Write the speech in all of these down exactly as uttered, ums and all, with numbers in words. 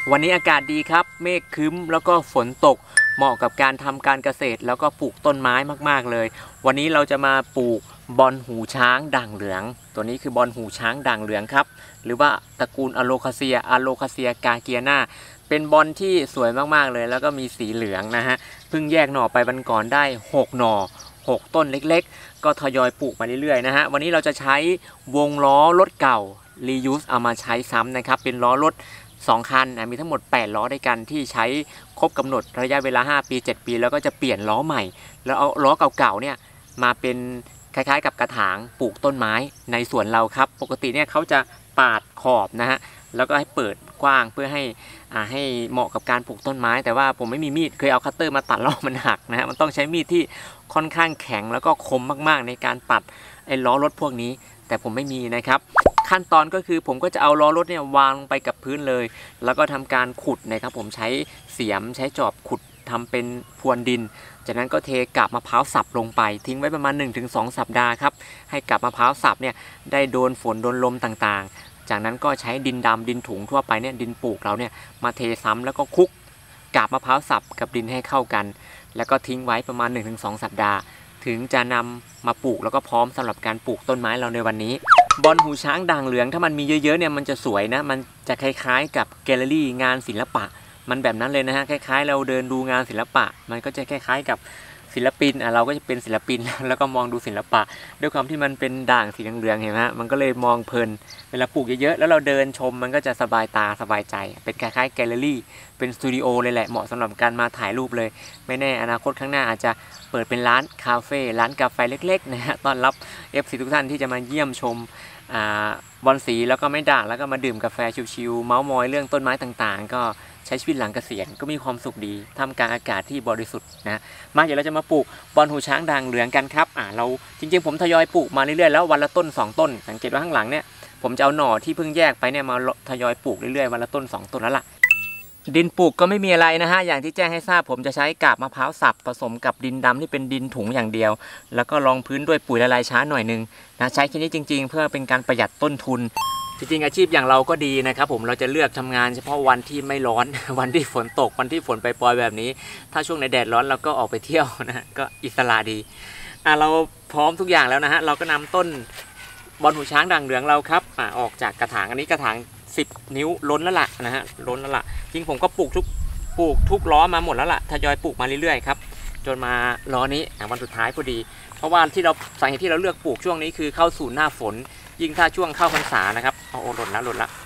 วันนี้อากาศดีครับเมฆครึ้มแล้วก็ฝนตกเหมาะกับการทำการเกษตรแล้วก็ปลูกต้นไม้มากๆเลยวันนี้เราจะมาปลูกบอนหูช้างด่างเหลืองตัวนี้คือบอนหูช้างด่างเหลืองครับหรือว่าตระกูลอะโลคาเซียอะโลคาเซียกาเกียนาเป็นบอนที่สวยมากๆเลยแล้วก็มีสีเหลืองนะฮะเพิ่งแยกหน่อไปวันก่อนได้หกหน่อหกต้นเล็กๆก็ทยอยปลูกมาเรื่อยๆนะฮะวันนี้เราจะใช้วงล้อรถเก่า reuse เอามาใช้ซ้ำนะครับเป็นล้อรถสองคันนะมีทั้งหมดแปดล้อด้วยกันที่ใช้ครบกำหนดระยะเวลาห้าปีเจ็ดปีแล้วก็จะเปลี่ยนล้อใหม่แล้วเอาล้อเก่าๆเนี่ยมาเป็นคล้ายๆกับกระถางปลูกต้นไม้ในสวนเราครับปกติเนี่ยเขาจะปาดขอบนะฮะแล้วก็ให้เปิดกว้างเพื่อให้อ่าให้เหมาะกับการปลูกต้นไม้แต่ว่าผมไม่มีมีดเคยเอาคัตเตอร์มาตัดล้อมันหักนะฮะมันต้องใช้มีดที่ค่อนข้างแข็งแล้วก็คมมากๆในการปัดไอ้ล้อรถพวกนี้แต่ผมไม่มีนะครับขั้นตอนก็คือผมก็จะเอาล้อรถเนี่ยวางลงไปกับพื้นเลยแล้วก็ทำการขุดนะครับผมใช้เสียมใช้จอบขุดทำเป็นพรวนดินจากนั้นก็เทกาบมะพร้าวสับลงไปทิ้งไว้ประมาณ หนึ่งถึงสอง สัปดาห์ครับให้กาบมะพร้าวสับเนี่ยได้โดนฝนโดนลมต่างๆจากนั้นก็ใช้ดินดำดินถุงทั่วไปเนี่ยดินปลูกเราเนี่ยมาเทซ้ำแล้วก็คลุกกาบมะพร้าวสับกับดินให้เข้ากันแล้วก็ทิ้งไว้ประมาณ หนึ่งถึงสอง สัปดาห์ถึงจะนำมาปลูกแล้วก็พร้อมสำหรับการปลูกต้นไม้เราในวันนี้บอนหูช้างด่างเหลืองถ้ามันมีเยอะๆเนี่ยมันจะสวยนะมันจะคล้ายๆกับแกลเลอรี่งานศิลปะมันแบบนั้นเลยนะฮะคล้ายๆเราเดินดูงานศิลปะมันก็จะคล้ายๆกับศิลปินอ่ะเราก็จะเป็นศิลปินแล้วก็มองดูศิลปะด้วยความที่มันเป็นด่างสีเหลืองๆเห็นไหมมันก็เลยมองเพลินเวลาปลูกเยอะๆแล้วเราเดินชมมันก็จะสบายตาสบายใจเป็นคล้ายๆแกลเลอรี่เป็นสตูดิโอเลยแหละเหมาะสำหรับการมาถ่ายรูปเลยไม่แน่อนาคตข้างหน้าอาจจะเปิดเป็นร้านคาเฟ่ร้านกาแฟเล็กๆนะฮะต้อนรับ เอฟ ซี ทุกท่านที่จะมาเยี่ยมชมบอนสีแล้วก็ไม่ด่างแล้วก็มาดื่มกาแฟชิวๆเมาส์มอยเรื่องต้นไม้ต่างๆก็ใช้ชีวิตหลังเกษียณก็มีความสุขดีท่ามกลางอากาศที่บริสุทธิ์นะมาเดี๋ยวเราจะมาปลูกบอนหูช้างด่างเหลืองกันครับอ่าเราจริงๆผมทยอยปลูกมาเรื่อยๆแล้ววันละต้นสองต้นสังเกตว่าข้างหลังเนี่ยผมจะเอาหน่อที่เพิ่งแยกไปเนี่ยมาทยอยปลูกเรื่อยๆวันละต้นสองต้นแล้วล่ะดินปลูกก็ไม่มีอะไรนะฮะอย่างที่แจ้งให้ทราบผมจะใช้กาบมะพร้าวสับผสมกับดินดำที่เป็นดินถุงอย่างเดียวแล้วก็รองพื้นด้วยปุ๋ยละลายช้าหน่อยนึงนะใช้แค่นี้จริงๆเพื่อเป็นการประหยัดต้นทุนจริงๆอาชีพอย่างเราก็ดีนะครับผมเราจะเลือกทำงานเฉพาะวันที่ไม่ร้อนวันที่ฝนตกวันที่ฝนปล่อยๆแบบนี้ถ้าช่วงในแดดร้อนเราก็ออกไปเที่ยวนะก็อิสระดีอ่ะเราพร้อมทุกอย่างแล้วนะฮะเราก็นำต้นบอนหูช้างด่างเหลืองเราครับอ่ะออกจากกระถางอันนี้กระถางสิบนิ้วล้นแล้วล่ะนะฮะล้นแล้วล่ะจริงผมก็ปลูกทุกปลูกทุกล้อมาหมดแล้วล่ะทยอยปลูกมาเรื่อยๆครับจนมาล้อนี้วันสุดท้ายพอดีเพราะว่าที่เราสาเหตุที่เราเลือกปลูกช่วงนี้คือเข้าสู่หน้าฝนยิ่งถ้าช่วงเข้าพรรษานะครับเอาโอหล่นแล้วหล่นแล้ว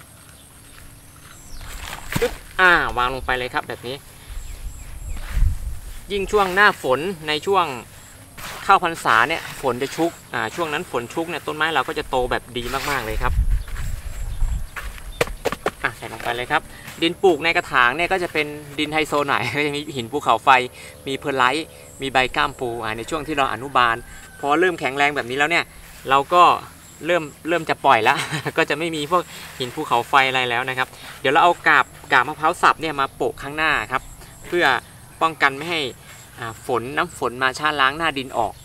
ปึ๊บอ่าวางลงไปเลยครับแบบนี้ยิ่งช่วงหน้าฝนในช่วงเข้าพรรษาเนี่ยฝนจะชุกอ่าช่วงนั้นฝนชุกเนี่ยต้นไม้เราก็จะโตแบบดีมากๆเลยครับอ่ะใส่ลงไปเลยครับดินปลูกในกระถางเนี่ยก็จะเป็นดินไฮโซหน่อยก็จะมีหินภูเขาไฟมีเพอร์ไลท์มีใบก้ามปูอ่าในช่วงที่เราอนุบาลพอเริ่มแข็งแรงแบบนี้แล้วเนี่ยเราก็เริ่มเริ่มจะปล่อยแล้ว ก็จะไม่มีพวกหินภูเขาไฟอะไรแล้วนะครับเดี๋ยวเราเอากาบกาบมะพร้าวสับเนี่ยมาโปะข้างหน้าครับเพื่อป้องกันไม่ให้ฝนน้ำฝนมาชะล้างหน้าดินออก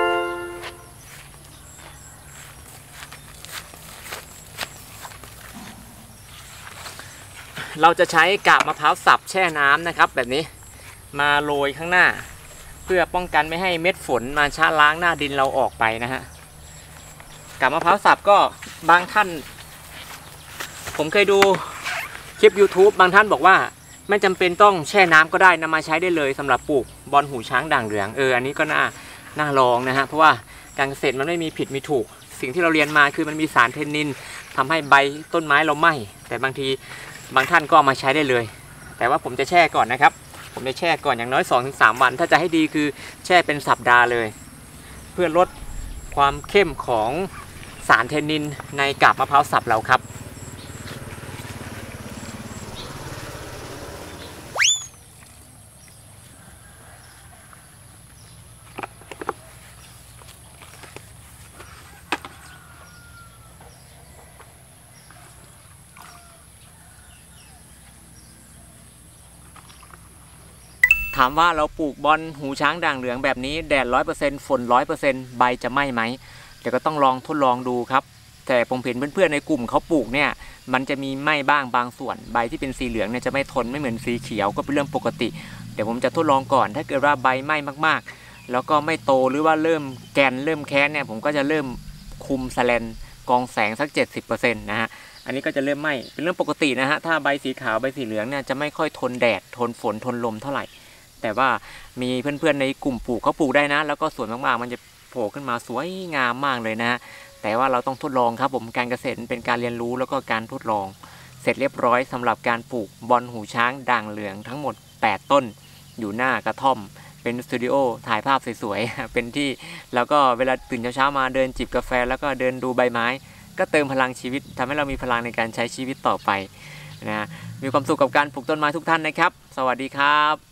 เราจะใช้กาบมะพร้าวสับแช่น้ำนะครับแบบนี้มาโรยข้างหน้าเพื่อป้องกันไม่ให้เม็ดฝนมาชะล้างหน้าดินเราออกไปนะฮะกาบมะพร้าวสับก็บางท่านผมเคยดูคลิป ยูทูบ บางท่านบอกว่าไม่จำเป็นต้องแช่น้ำก็ได้นำมาใช้ได้เลยสำหรับปลูกบอนหูช้างด่างเหลืองเอออันนี้ก็น่าน่าลองนะฮะเพราะว่าการเกษตรมันไม่มีผิดมีถูกสิ่งที่เราเรียนมาคือมันมีสารเทนนินทำให้ใบต้นไม้เราไหม้แต่บางทีบางท่านก็เอามาใช้ได้เลยแต่ว่าผมจะแช่ก่อนนะครับผมจะแช่ก่อนอย่างน้อย สองถึงสาม วันถ้าจะให้ดีคือแช่เป็นสัปดาห์เลยเพื่อลดความเข้มของสารเทนนินในกาบมะพร้าวสับเราครับถามว่าเราปลูกบอนหูช้างด่างเหลืองแบบนี้แดด ร้อยเปอร์เซ็นต์ ฝน ร้อยเปอร์เซ็นต์ ใบจะไหม้ไหมเดี๋ยวก็ต้องลองทดลองดูครับแต่ผมเห็นเพื่อนๆในกลุ่มเขาปลูกเนี่ยมันจะมีไหม้บ้างบางส่วนใบที่เป็นสีเหลืองเนี่ยจะไม่ทนไม่เหมือนสีเขียวก็เป็นเรื่องปกติเดี๋ยวผมจะทดลองก่อนถ้าเกิดว่าใบไหม้มากๆแล้วก็ไม่โตหรือว่าเริ่มแกนเริ่มแค้นเนี่ยผมก็จะเริ่มคุมแสแลนกองแสงสัก เจ็ดสิบเปอร์เซ็นต์ นะฮะอันนี้ก็จะเริ่มไหม้เป็นเรื่องปกตินะฮะถ้าใบสีขาวใบสีเหลืองเนี่ยจะไม่ค่อยทนแดดทนฝนทนลมเท่าไหร่แต่ว่ามีเพื่อนๆในกลุ่มปลูกเขาปลูกได้นะแล้วก็สวยมากๆมันจะโผล่ขึ้นมาสวยงามมากเลยนะฮะแต่ว่าเราต้องทดลองครับผมการเกษตรเป็นการเรียนรู้แล้วก็การทดลองเสร็จเรียบร้อยสำหรับการปลูกบอนหูช้างด่างเหลืองทั้งหมดแปดต้นอยู่หน้ากระท่อมเป็นสตูดิโอถ่ายภาพสวยๆเป็นที่แล้วก็เวลาตื่นเช้าๆมาเดินจิบกาแฟแล้วก็เดินดูใบไม้ก็เติมพลังชีวิตทำให้เรามีพลังในการใช้ชีวิตต่อไปนะมีความสุขกับการปลูกต้นไม้ทุกท่านนะครับสวัสดีครับ